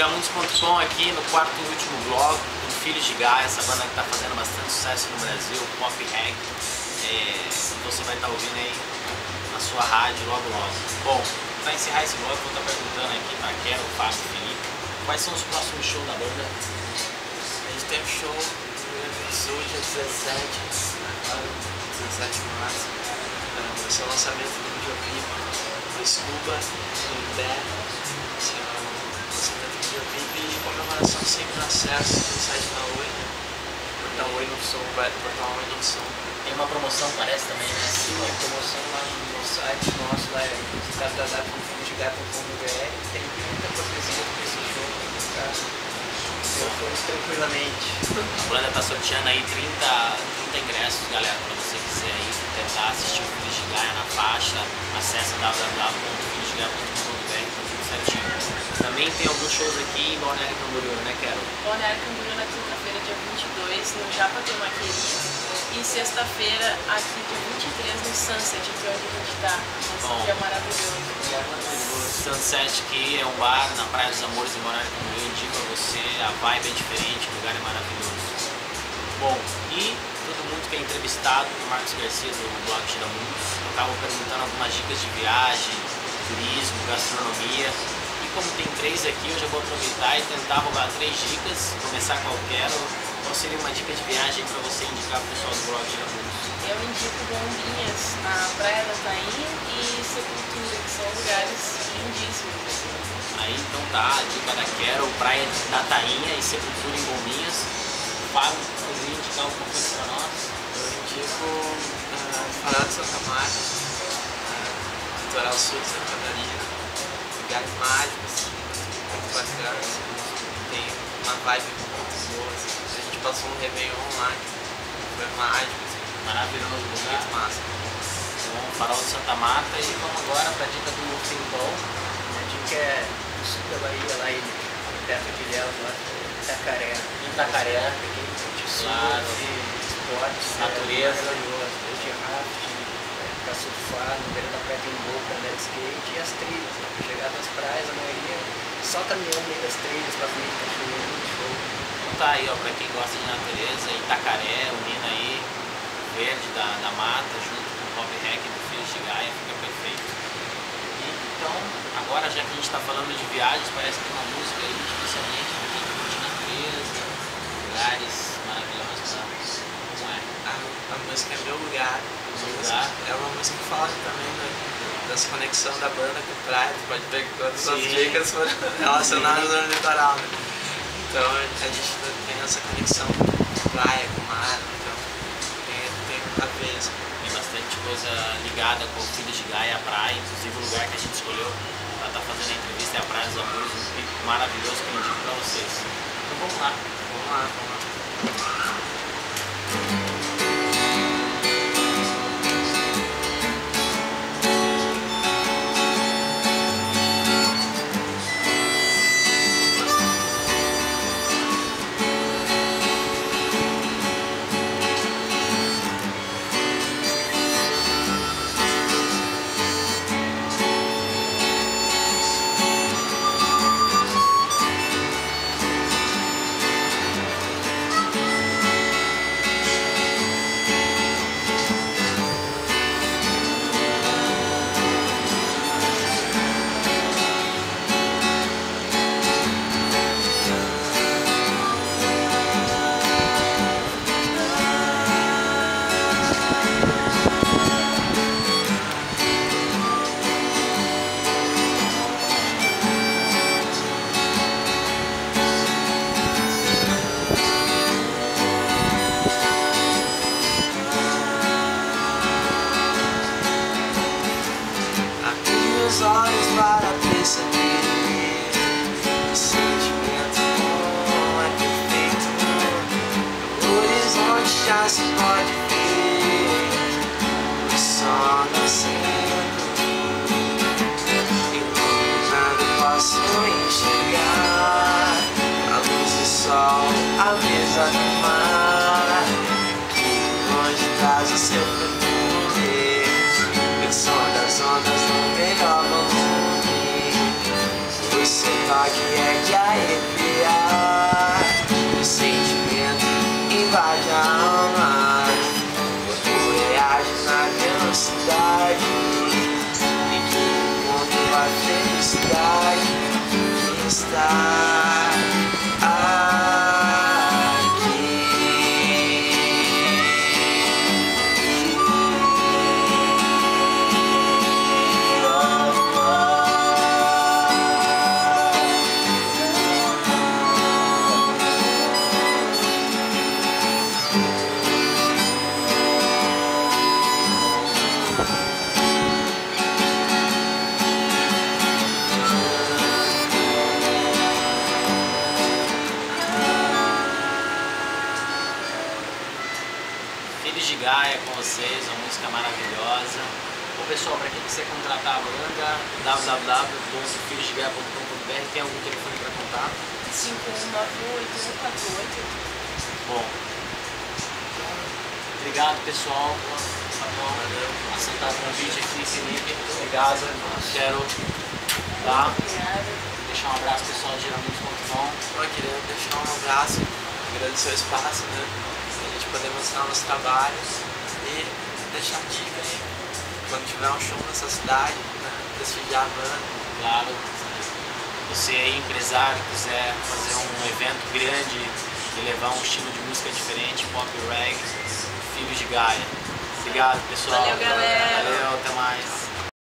Mundos.com aqui no quarto e último vlog do Filhos de Gaia, essa banda que está fazendo bastante sucesso no Brasil, pop reggae. Você vai estar ouvindo aí na sua rádio logo logo. Bom, para encerrar esse vlog, vou estar perguntando aqui para Quero, Fábio, Felipe, quais são os próximos shows da banda? A gente tem um show no Rio Grande do Sul, dia 17, agora, 17 de março. Vai ser o lançamento do videoclipe do Scuba, do Imbé. Videoclipe e comemoração sempre no acesso no site da Oi. Portal Oi no Som, portal Oi no Som. Tem uma promoção, parece também, né? Sim, a promoção lá no site nosso, lá é www.filhosdegaia.com.br. Tem muita cortesia para esse jogo, para ver tranquilamente. A banda está sorteando aí 30 ingressos, galera, para você quiser aí tentar assistir o Filhos de Gaia na faixa. Acesse www.filhosdegaia.com.br, tá tudo certinho. Também tem alguns shows aqui em Balneário Camboriú, né, Quero? Balneário Camboriú na quinta-feira, dia 22, no Japa Tem uma Querida. E sexta-feira, aqui dia 23, no Sunset, aqui onde a gente tá. Esse dia maravilhoso. Sunset, que é um bar na Praia dos Amores em Balneário Camboriú. Indico a você, a vibe é diferente, o lugar é maravilhoso. Bom, e todo mundo que é entrevistado, o Marcos Garcia do blog Gira Mundos, eu estava perguntando algumas dicas de viagem, turismo, gastronomia. Como tem 3 aqui, eu já vou aproveitar e tentar roubar 3 dicas, começar qualquer. Qual seria uma dica de viagem para você indicar para o pessoal do blog Gira Mundos? Eu indico Bombinhas, a Praia da Tainha e Sepultura, que são lugares lindíssimos. Aí então tá, a dica da Quero, Praia da Tainha e Sepultura em Bombinhas. Fábio, poderia indicar alguma coisa para nós? Eu indico Farol de Santa Marta, litoral sul de Santa Catarina. Lugares mágicos, muito bacanas, tem uma vibe muito boa, assim. A gente passou um Réveillon lá, que foi mágico, assim. Maravilhoso lugar. Muito massa. Então, Farol de Santa Marta, e vamos agora para a dica do Pimpão. A dica é o sul da Bahia, lá perto de Ilhéus, lá Itacaré. Itacaré, claro, esportes, natureza, maravilhoso, desde rafting, para surfar, no beira da praia tem um boca, andar de skate e as trilhas, né? Chegar nas praias, a maioria só caminhando meio das trilhas para frente, cachoeira, show. Então tá aí, ó, para quem gosta de natureza, Itacaré, unindo aí verde da mata, junto com o pop reggae do Filhos de Gaia, fica perfeito. E, então, agora já que a gente está falando de viagens, parece que tem uma música aí, especialmente para quem curte natureza, lugares maravilhosos, como é? A música é Meu Lugar. É uma música que fala também das conexões da banda com praia. Tu pode ver que todas as dicas foram relacionadas ao litoral, né? Então a gente tem essa conexão com praia, com mar, então tem a ver. Tem bastante coisa ligada com o Filhos de Gaia, a praia, inclusive o lugar que a gente escolheu para estar fazendo a entrevista é a Praia dos Amores, um pico maravilhoso que eu indico para vocês. Então vamos lá. Vamos lá. Os olhos para perceber o sentimento bom é perfeito. No horizonte já se pode ver o sol nascendo. Iluminado posso enxergar a luz do sol, a brisa do mar, que longe traz o seu perfume, o som das ondas no melhor volume. Você toca é de arrepiar. O sentimento invade a alma. O corpo reage na velocidade em que encontro a felicidade que está aqui. Filhos de Gaia com vocês, uma música maravilhosa. Bom, pessoal, para quem quiser contratar a banda, www.filhosdegaia.com.br. Tem algum telefone para contar? 5198-148. Bom, obrigado, pessoal. Tá bom, aceitar o convite aqui, Felipe. Obrigado. Quero deixar um abraço pessoal de Geramundo.com. Eu queria deixar um abraço, agradecer o espaço, né? A gente poder mostrar nosso trabalho e deixar dica aí, quando tiver um show nessa cidade, né? Prestigiar a banda. Claro, você aí, empresário, quiser fazer um evento grande e levar um estilo de música diferente, pop reggae, Filhos de Gaia. Obrigado, pessoal. Valeu, galera. Valeu, até mais.